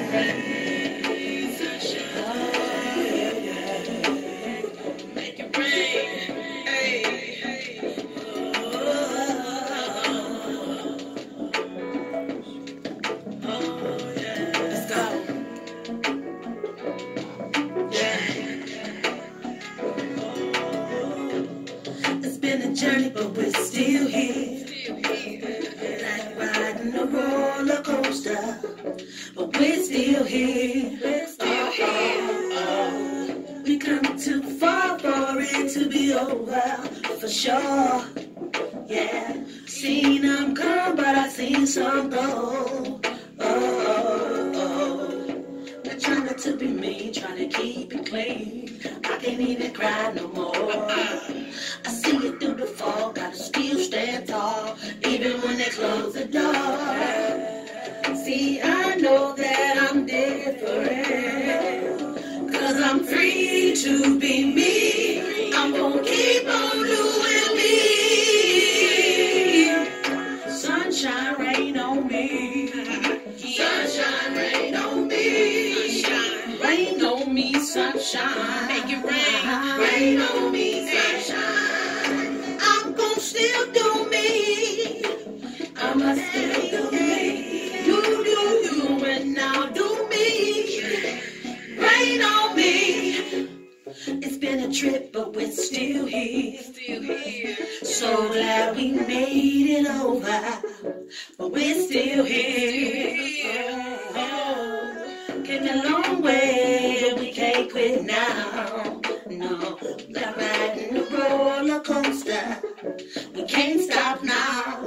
Journey, but we're still here. Like riding a roller coaster, but we're still here. We come too far for it to be over, for sure. Yeah, seen them come, but I seen some go. Not trying not to be mean, trying to keep it clean. I can't even cry no more. I see it through the fog, gotta still stand tall, even when they close the door. See, I know that I'm different, 'cause I'm free to be me. I'm gonna keep on doing me. Sunshine, rain on me. Sunshine, rain on me. Rain on me, sunshine. Make it rain. Rain on me, sunshine. Still do me. I'ma still do me. You do you and now do me. Rain on me. It's been a trip, but we're still here. So glad we made it over, but we're still here. Came a long way, we can't quit now. No, we're riding a roller coaster. We can't stop now.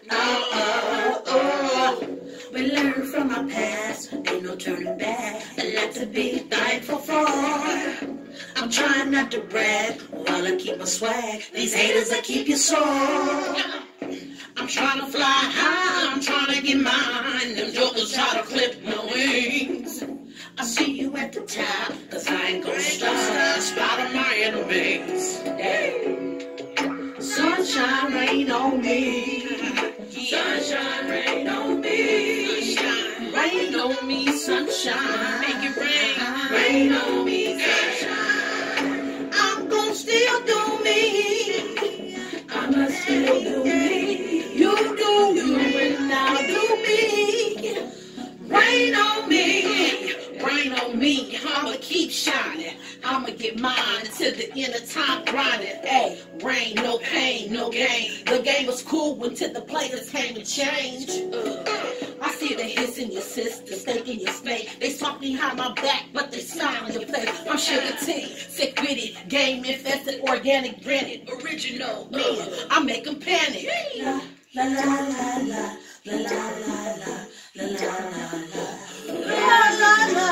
We learn from our past, ain't no turning back. A lot to be thankful for. I'm trying not to brag while I keep my swag. These haters that keep you sore. I'm trying to fly high, I'm trying to get mine. Them jokers try to clip my wings. I see you at the top, 'cause I ain't gonna stop. Spot my enemies. Hey. Sunshine, rain on me. Sunshine, rain on me. Rain on me, sunshine. Make it rain. Rain on me, sunshine. I'm gonna still do me. I'ma still do me. You do you and I'll do me. Rain on me. Rain on me. I'ma keep shining. I'ma get mine till the end of time grinding. Hey, rain, no pain, no gain. The game was cool until the players came and changed. I see the hiss in your sister, steak in your space. They talk behind my back, but they smile in your face. I'm Suga-T, sick with it, game infested, organic, granted, original. Man, I make them panic. La la la la la la la la la la la la la.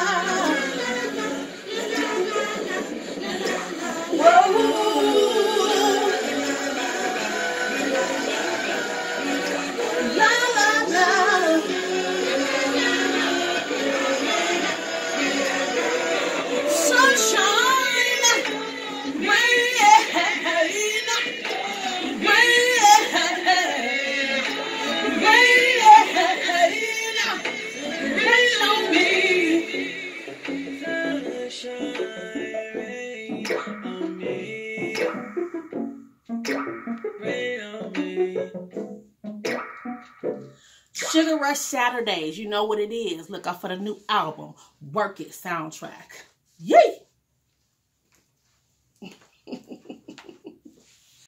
SugaRush Saturdays, you know what it is. Look out for the new album, Work It soundtrack. Yay!